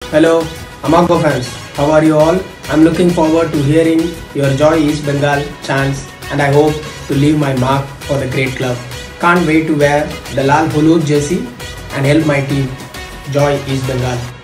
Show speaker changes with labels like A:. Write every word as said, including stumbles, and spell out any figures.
A: Hello, Amago fans. How are you all? I'm looking forward to hearing your Joy East Bengal chants and I hope to leave my mark for the great club. Can't wait to wear the laal-holud jersey and help my team, Joy East Bengal.